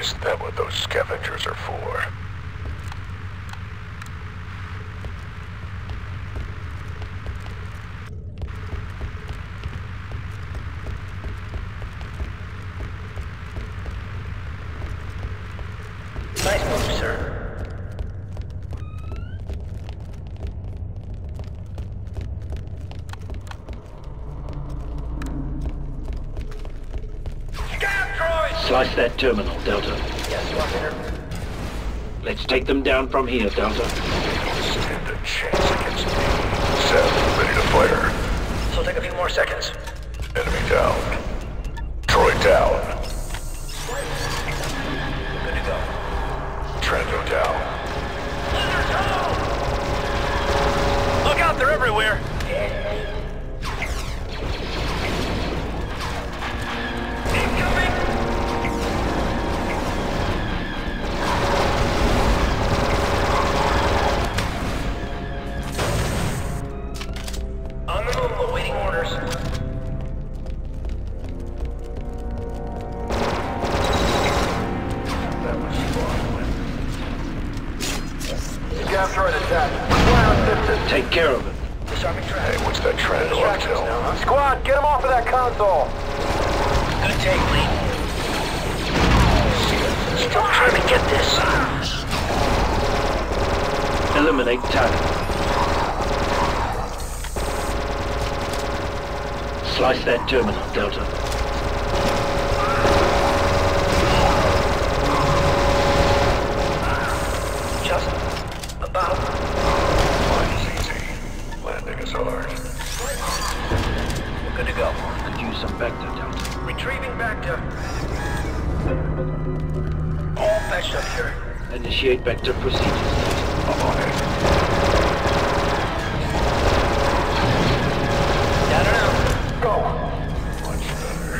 Is that what those scavengers are for? Nice move, sir. Slice that terminal, Delta. Yes, Operator. Let's take them down from here, Delta. Stand a chance against me. Seth, ready to fire. So take a few more seconds. Enemy down. Troy down. Good to go. Trando down. Look out, they're everywhere. On the move, awaiting orders. That was fun. Scav droid attack. Fire assisted. Take care of it. Disarming Hey, traffic. what's that Trando Distractions intel? now, huh? Squad, get him off of that console. Good take, Lee. Don't try to get this. Eliminate target. Slice that terminal, Delta. Just about. Mine's easy. Landing is hard. We're good to go. Could use some Vector, Delta. Retrieving Vector. All fetched up here. Initiate Vector procedures, Delta. I'm on it. Down and out. Go. Much better.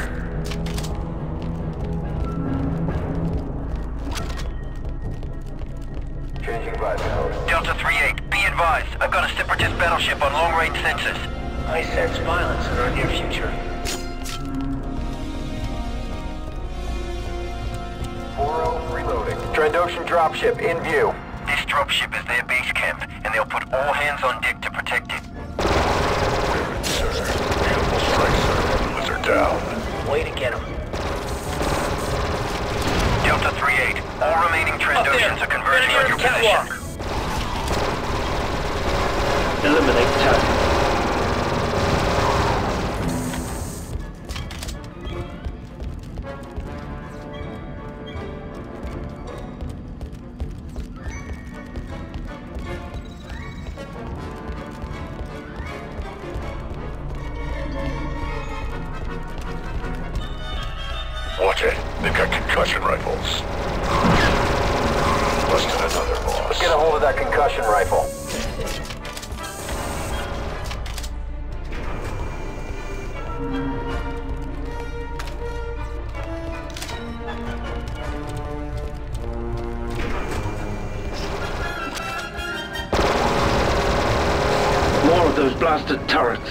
Changing visor mode. Delta 3-8, be advised. I've got a separatist battleship on long-range sensors. I sense violence in our near future. 4-0 reloading. Trandoshan dropship in view. This dropship is their base camp, and they'll put all hands on deck to protect it. Sir. Beautiful strike, sir. Lizard down. Way to get him. Delta 3-8, all remaining Trandoshans are converging on your Catwalk. position. Eliminate target. Watch it. They've got concussion rifles. Busted another boss. Get a hold of that concussion rifle. More of those blasted turrets.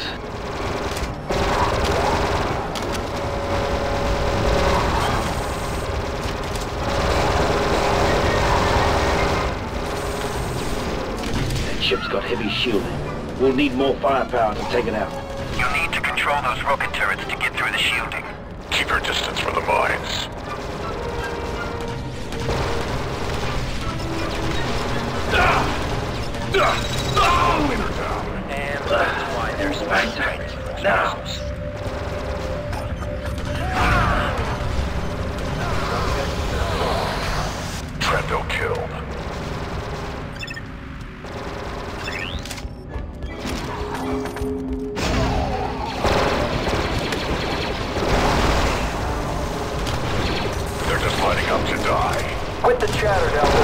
That ship's got heavy shielding. We'll need more firepower to take it out. You'll need to control those rocket turrets to get through the shielding. Keep your distance from the mines. Leader down. And that's why there's Right. Now. Trendo killed. They're just lining up to die. Quit the chatter, Delta.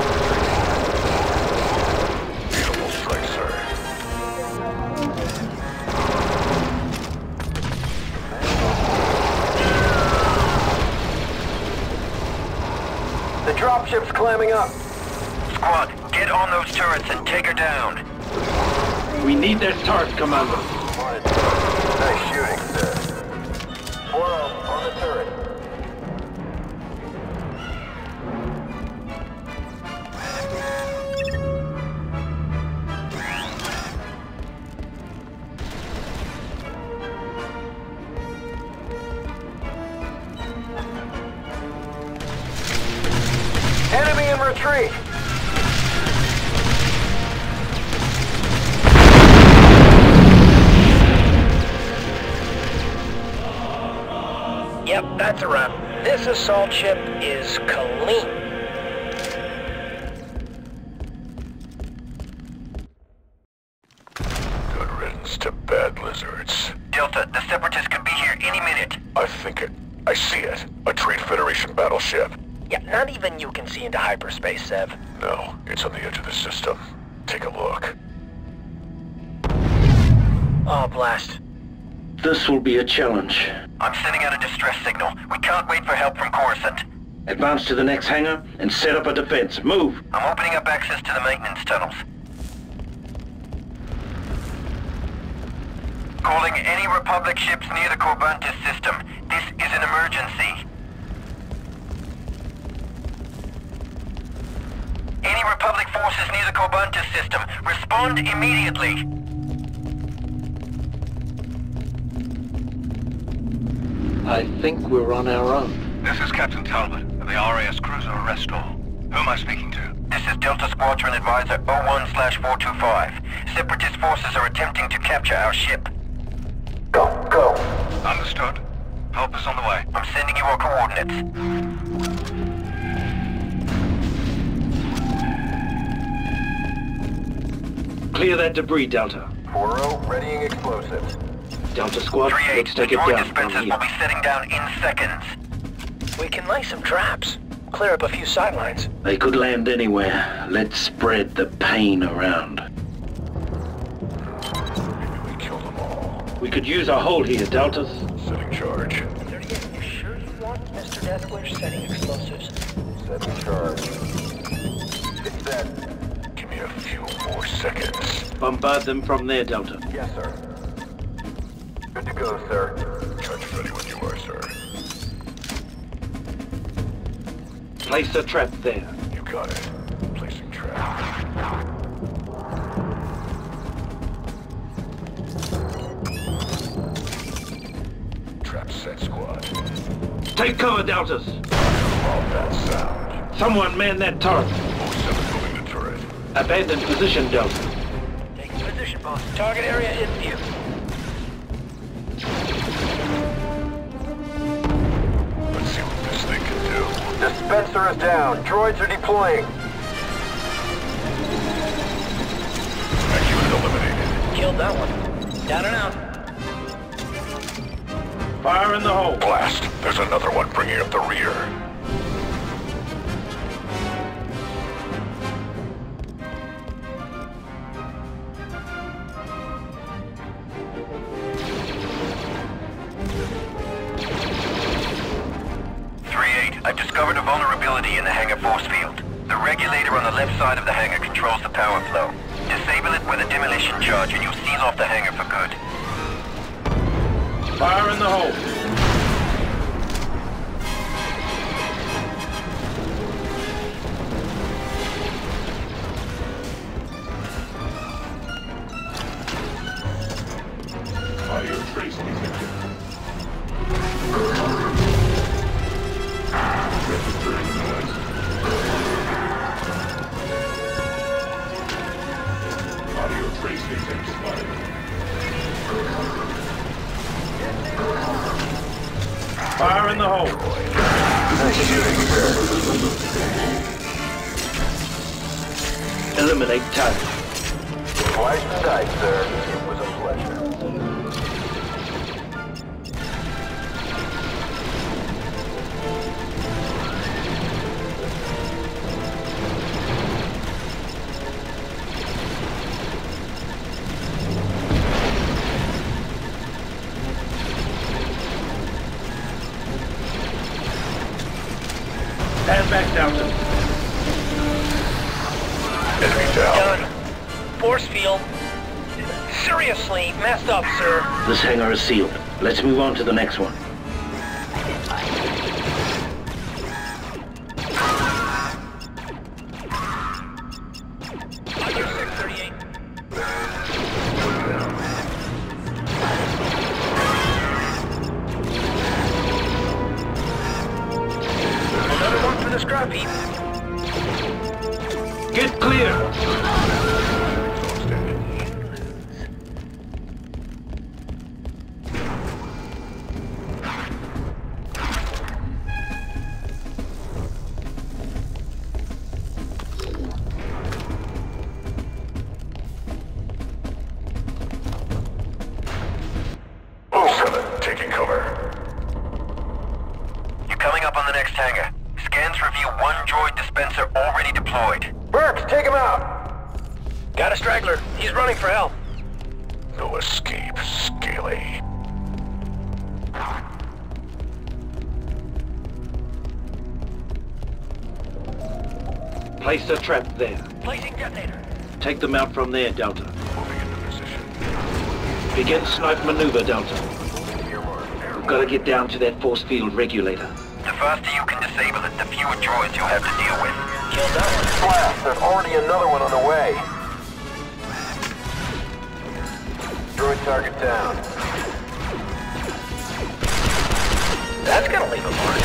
Beautiful strike, sir. The dropship's climbing up. Squad, get on those turrets and take her down. We need that turret, Commander. Nice shooting, sir. 4-0 on the turret. me! Yep, that's a wrap. This assault ship is clean. Good riddance to bad lizards. Delta, the Separatists could be here any minute. I think it. I see it. A Trade Federation battleship. Yeah, not even you can see into hyperspace, Sev. No, it's on the edge of the system. Take a look. Oh, blast. This will be a challenge. I'm sending out a distress signal. We can't wait for help from Coruscant. Advance to the next hangar and set up a defense. Move! I'm opening up access to the maintenance tunnels. Calling any Republic ships near the Corbantis system. This is an emergency. Any Republic forces near the Corbantis system, respond immediately. I think we're on our own. This is Captain Talbot of the RAS cruiser Restore. Who am I speaking to? This is Delta Squadron Advisor 01/425. Separatist forces are attempting to capture our ship. Go, go. Understood. Help is on the way. I'm sending you our coordinates. Clear that debris, Delta. 4-0, readying explosives. Delta Squad, 3-8, let's the take it droid down from dispensers will be here. setting down in seconds. We can lay some traps. Clear up a few sidelines. They could land anywhere. Let's spread the pain around. Maybe we kill them all. We could use our hold here, Deltas. Setting charge. 38, you sure you want Mr. Deathwish setting explosives? Setting charge. It's set. Give me a few more seconds. Bombard them from there, Delta. Yes, sir. Good to go, sir. Charge ready when you are, sir. Place a trap there. You got it. Placing trap. Trap set, squad. Take cover, Deltas. All that sound. Someone man that turret. 07 moving the turret. Abandon position, Delta. Taking position, boss. Target area in view. Let's see what this thing can do. Dispenser is down. Droids are deploying. That unit eliminated. Killed that one. Down and out. Fire in the hole. Blast! There's another one bringing up the rear. I've discovered a vulnerability in the hangar force field. The regulator on the left side of the hangar controls the power flow. Disable it with a demolition charge and you'll seal off the hangar for good. Fire in the hole. Audio trace detected. Audio trace detected. Fire in the hole. Nice shooting, sir. Eliminate target. Slice and dice, sir. It was a pleasure. Stand back, Delta. Enemy down. Done. Force field. Seriously messed up, sir. This hangar is sealed. Let's move on to the next one. Audio 638. Another one for the scrap heap. Get clear! Taking cover. You're coming up on the next hangar. Scans reveal one droid dispenser already deployed. Burks, take him out! Got a straggler. He's running for help. No escape, Scaly. Place a trap there. Placing detonator. Take them out from there, Delta. Moving into position. Begin snipe maneuver, Delta. We've got to get down to that force field regulator. The faster you can disable it, the fewer droids you'll have to deal with. Killed that one. Blast, there's already another one on the way. Droid target down. That's gonna leave a mark.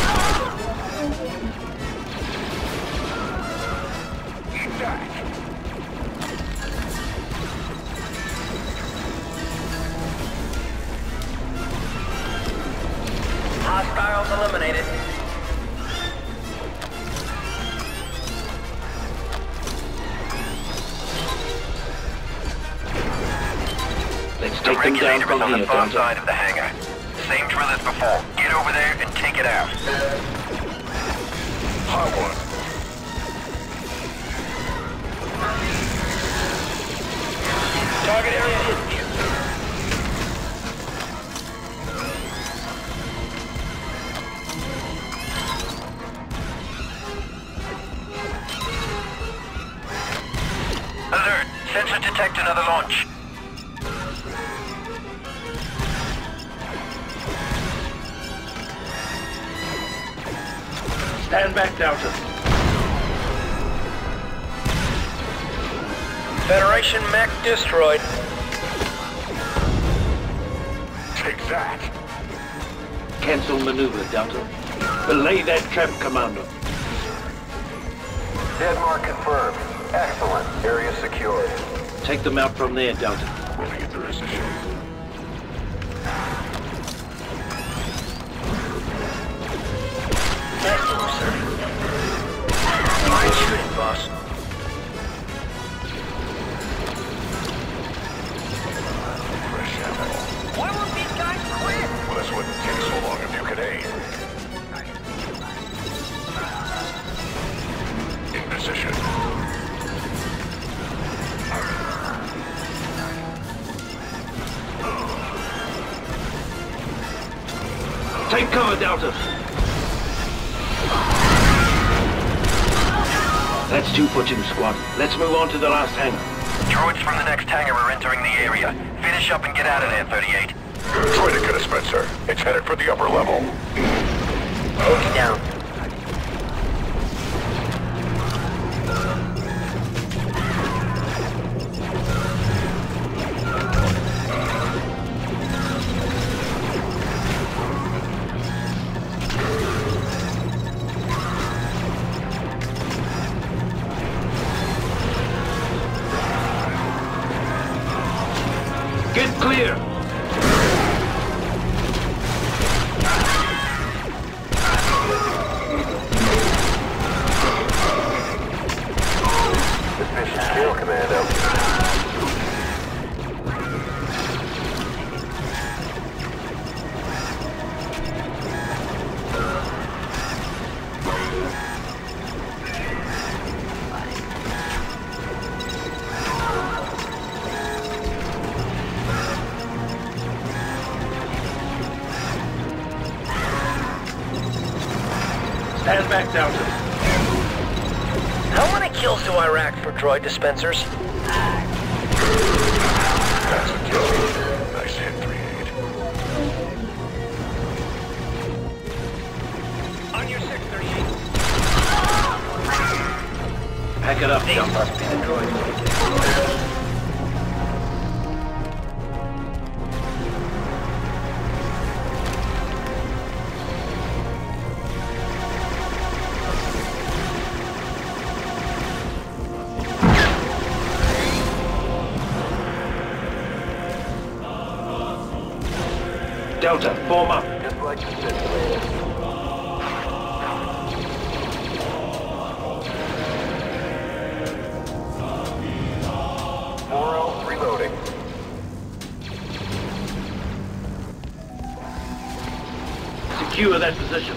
Hostiles eliminated. Let's The take them down regulator is from on the here, far Delta. side of the hangar. Same drill as before. Get over there and take it out. Hot one. Target area hit. Alert! Sensor detect another launch. Stand back, Delta. Federation mech destroyed. Take that. Cancel maneuver, Delta. Belay that trap, Commander. Dead mark confirmed. Excellent. Area secured. Take them out from there, Delta. Moving into position. Nice move, sir. Fine shooting, boss. Fresh ammo. Why won't these guys quit? Well, this wouldn't take so long if you could aim. In position. Take cover, Delta. That's 2 for 2, squad. Let's move on to the last hangar. Droids from the next hangar are entering the area. Finish up and get out of there, 38. Try to get a Spencer. It's headed for the upper level. Okie down. Get clear! This mission's kill, Commando. Stand back, Delta. How many kills do I rack for droid dispensers? That's a kill. Nice hit, 38. On your 638. Pack it up, These Delta. must be the droids. Delta, form up. Just like the simulator. Moro, reloading. Secure that position.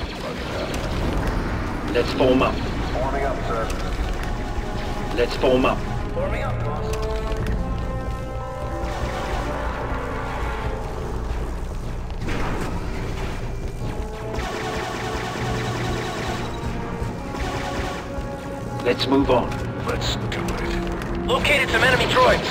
Let's form up. Forming up, sir. Let's form up. Forming up, boss. Let's move on. Let's do it. Located some enemy droids.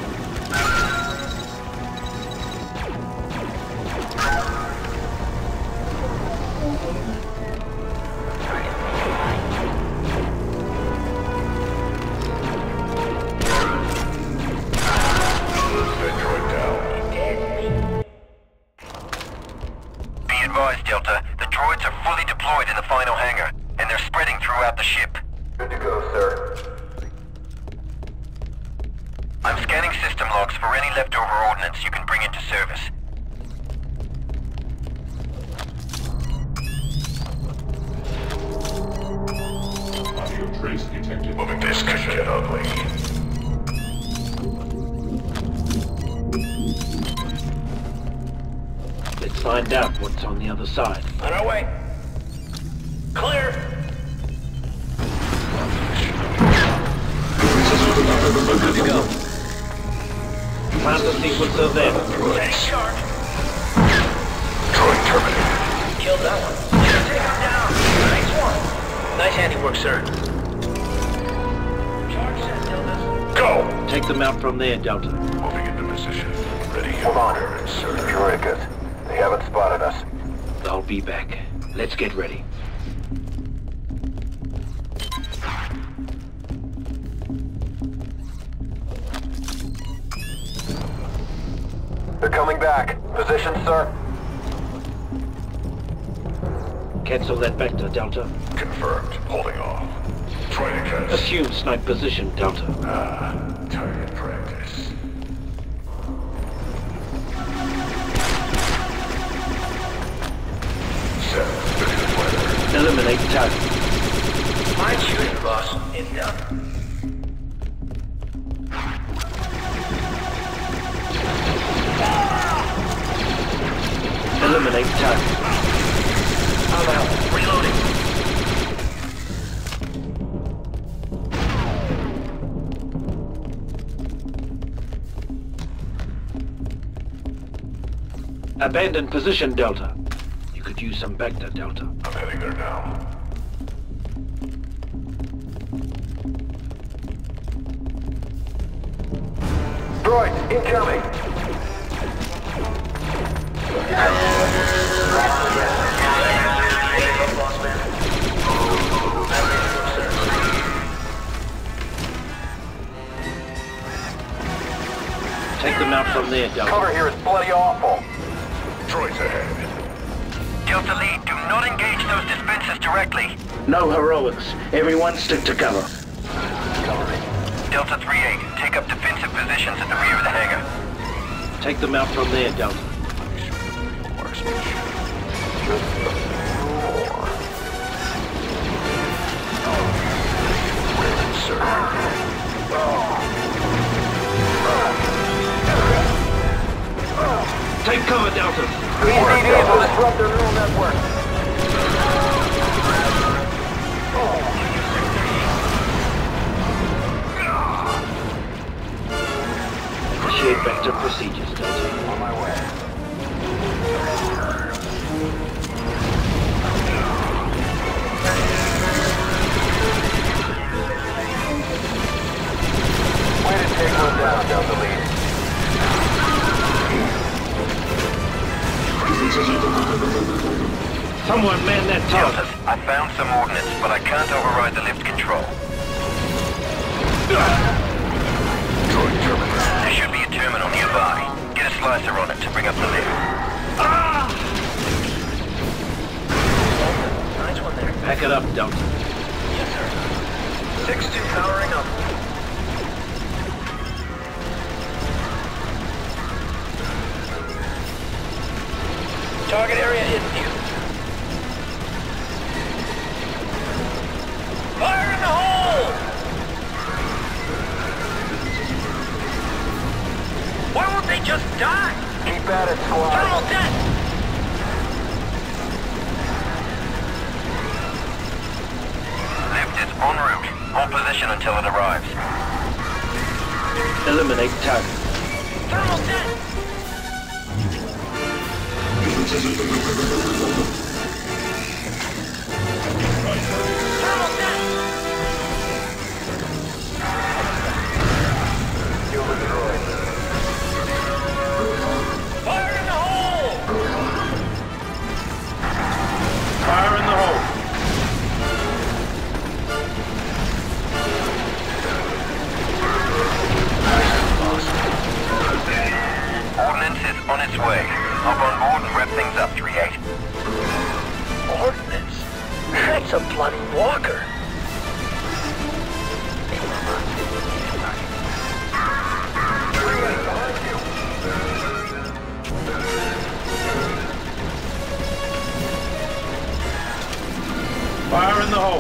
That droid down. Be advised, Delta. The droids are fully deployed in the final hangar, and they're spreading throughout the ship. Good to go, sir. I'm scanning system logs for any leftover ordnance you can bring into service. Audio trace detected. Moving this could get ugly. Let's find out what's on the other side. On our way. Clear. Good to go. Plant the sequencer there. Stay sharp. Droid terminated. Killed that one. Take him down. Nice one. Nice handiwork, sir. Charge that, Delta. Go! Take them out from there, Delta. Moving into position. Ready. Hold on. Sir. Droidicus. They haven't spotted us. I'll be back. Let's get ready. They're coming back. Position, sir. Cancel that vector, Delta. Confirmed. Holding off. Trying to catch. Assume snipe position, Delta. Target practice. Set. Ready to fire. Eliminate target. Fine shooting, boss. Inbound. Eliminate target. I'm out. Reloading. Abandon position, Delta. You could use some vector, Delta. I'm heading there now. Droid, incoming. Take them out from there, Delta. Cover here is bloody awful. Droids ahead. Delta Lead, do not engage those dispensers directly. No heroics. Everyone stick to cover. Delta 3-8, take up defensive positions at the rear of the hangar. Take them out from there, Delta. Take cover, Delta. ECDs will disrupt their neural network. Initiate vector procedures, Delta. On my way. Way to take one down, Delta Lead. Someone man that target. Delta, I found some ordnance, but I can't override the lift control. Droid terminated. There should be a terminal nearby. Get a slicer on it to bring up the lift. Nice one there. Pack it up, Delta. Yes, sir. 6-2 powering up. just die! Keep at it, squad. Terminal dead! Lift is en route. Hold position until it arrives. Eliminate target. Terminal dead! Terminal dead! Human droid. Fire in the hole! Fire in the hole. Ordnance is on its way. Hop on board and wrap things up, 3-8. Ordnance? That's a bloody walker. Fire in the hole.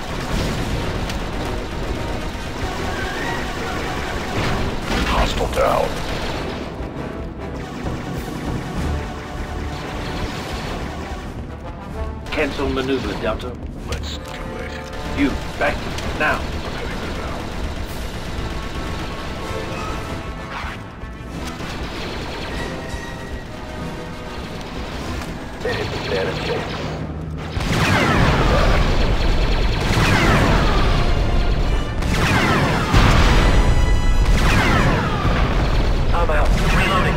Hostile down. Cancel maneuver, Delta. Let's do it. You, back now. They didn't stand a chance. I'm out. Reloading.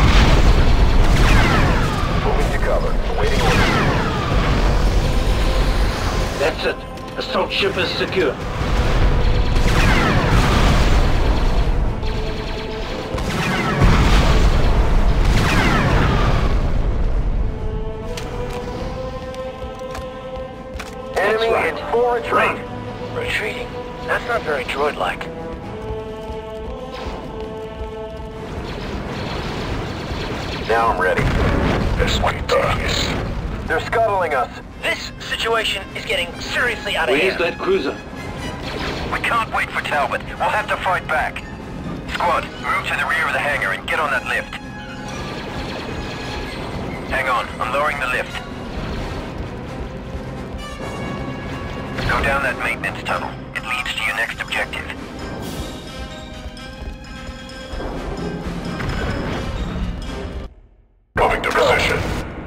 Moving to cover. Awaiting orders. That's it. Assault ship is secure. Enemy right. in full retreat. Retreating? That's not very droid-like. Now I'm ready. Esquitas. They're scuttling us. This situation is getting seriously out of Where's hand. that cruiser? We can't wait for Talbot. We'll have to fight back. Squad, move to the rear of the hangar and get on that lift. Hang on, I'm lowering the lift. Go down that maintenance tunnel. It leads to your next objective. Moving to position.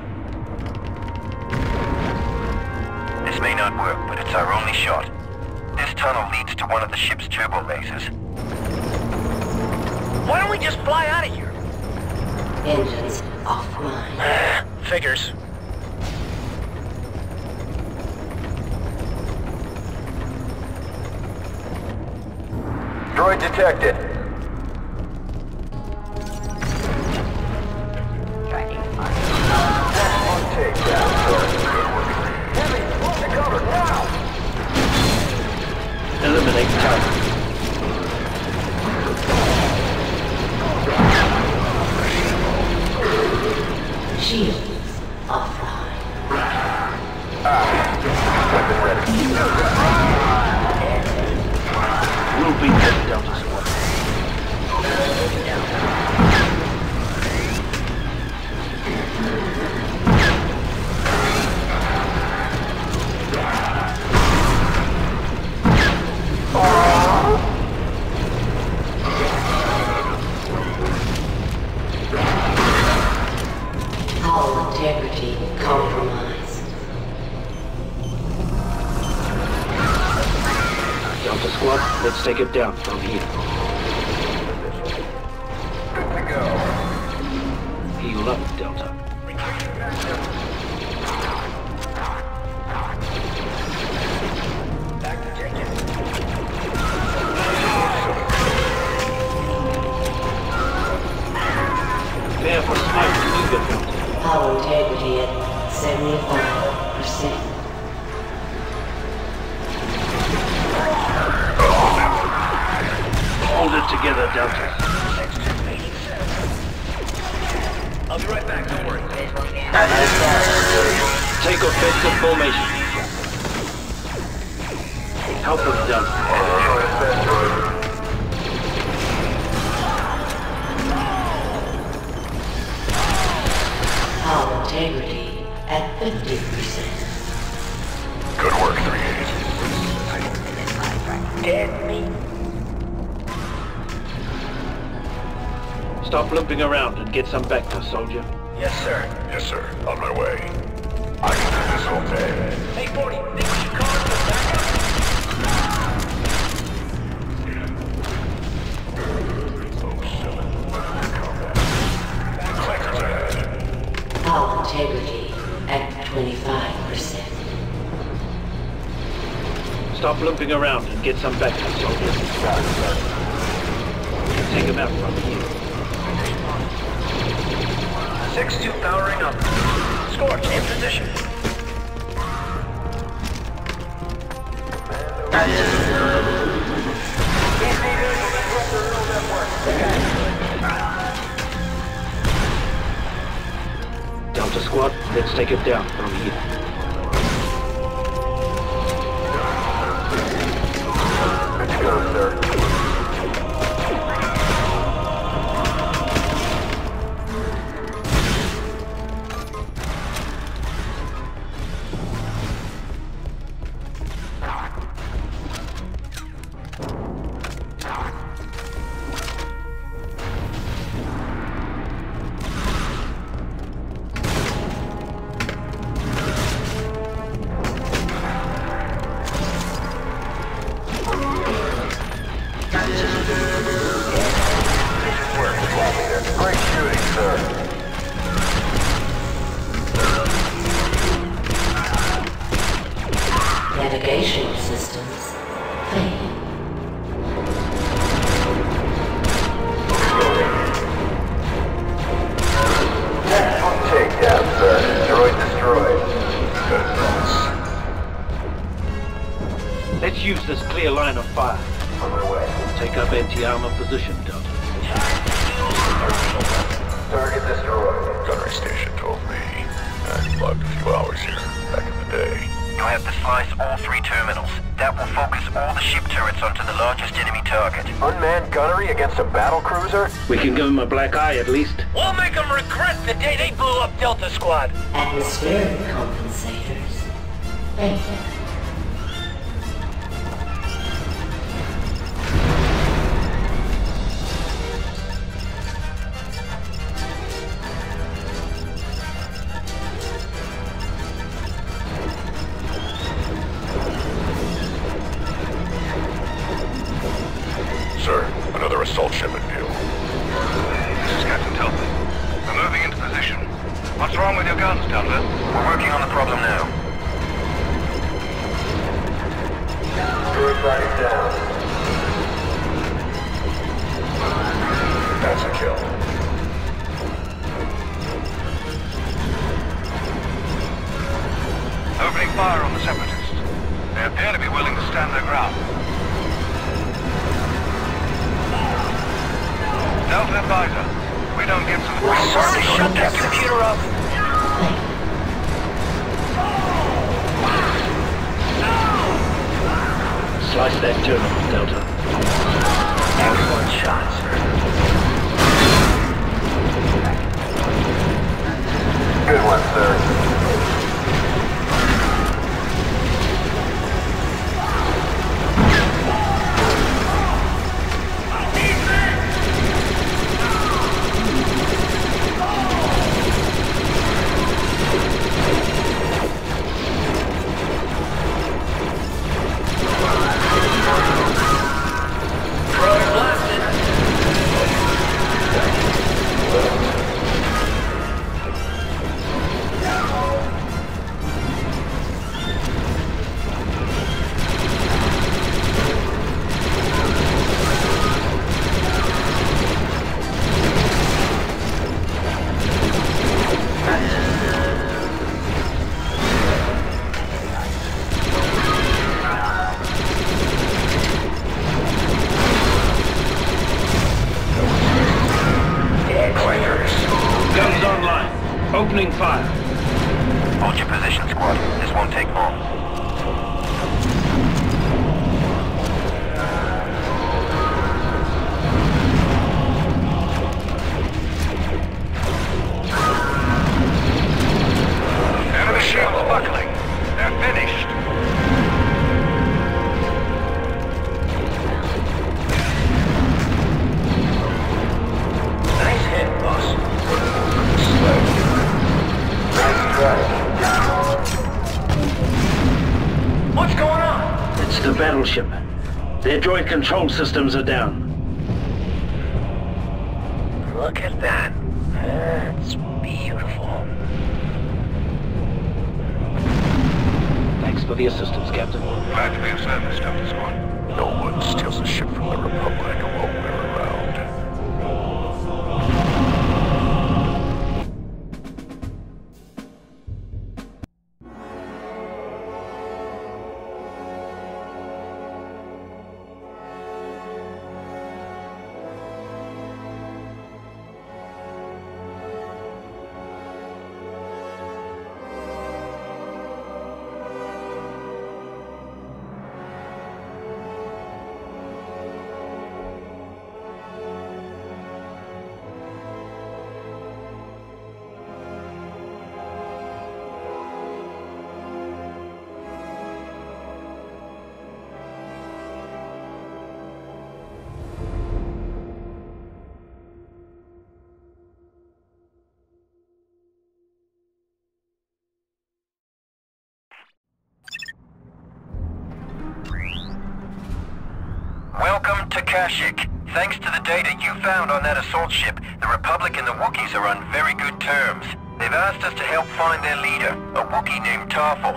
This may not work, but it's our only shot. This tunnel leads to one of the ship's turbo lasers. Why don't we just fly out of here? Engines offline. Figures. Droid detected. On tape, down, sir. Heavy, move to cover, now! Eliminate target. Shields offline. Weapon ready. We'll be dead, Delta Squad. Hull integrity compromised. Delta Squad, let's take it down from here. Good to go. Heal up, Delta. Prepare for sniper maneuver, Delta. Hull integrity at 75%. Hold it together, Delta. I'll be right back, don't worry. Take offensive formation. Help us, Delta. 50%. Good work, 3-8. Dead meat. Stop limping around and get some Vector, soldier. Yes, sir. Yes, sir. On my way. I can do this all day. Hey, 40, think we should call it for backup? Clankers ahead. Hull integrity at 25%. Stop limping around and get some Vector, soldier. Take him out from here. 6-2 powering up. Scorch, in position. Delta Squad, let's take it down from here. Good to go, sir. Great shooting, sir. Navigation systems failing. Excellent takedown, sir. Droid destroyed. Good boss. Let's use this clear line of fire. On my way. Take up anti-armor position, Delta. Target destroyed. Gunnery station told me. I logged a few hours here, back in the day. You have to slice all 3 terminals. That will focus all the ship turrets onto the largest enemy target. Unmanned gunnery against a battle cruiser? We can give him a black eye at least. We'll make them regret the day they blew up Delta Squad. Atmospheric compensators failing. Sir, another assault ship in view. This is Captain Telford. We're moving into position. What's wrong with your guns, Delta? We're working on the problem now. Good body down. That's a kill. Opening fire on the Separatists. They appear to be willing to stand their ground. Delta advisor, we don't get some... Sorry, shut that computer up. Slice that terminal, Delta. Excellent shot, sir. Good one, sir. Guns online. Opening fire. Hold your position, squad. This won't take long. Enemy ship ship. Their droid control systems are down. Look at that. That's beautiful. Thanks for the assistance, Captain. Glad to be of service, Delta Squad. No one steals a ship from the Republic while we're around. Welcome to Kashyyyk. Thanks to the data you found on that assault ship, the Republic and the Wookiees are on very good terms. They've asked us to help find their leader, a Wookiee named Tarful.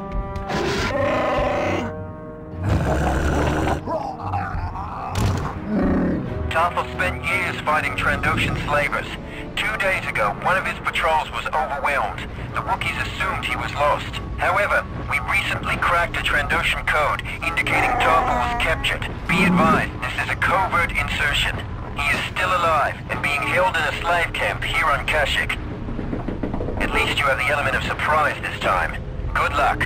Tarful spent years fighting Trandoshan slavers. 2 days ago, one of his patrols was overwhelmed. The Wookiees assumed he was lost. However, we recently cracked a Trandoshan code indicating Tarful was captured. Be advised, this is a covert insertion. He is still alive and being held in a slave camp here on Kashyyyk. At least you have the element of surprise this time. Good luck.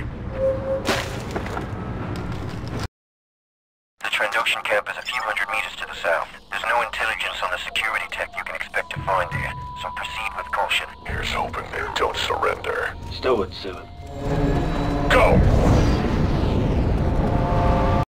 The Trandoshan camp is a few hundred meters to the south. There's no intelligence on the security tech you can expect to find there, so proceed with caution. Here's hoping they don't surrender. Stow it, Seven. Go!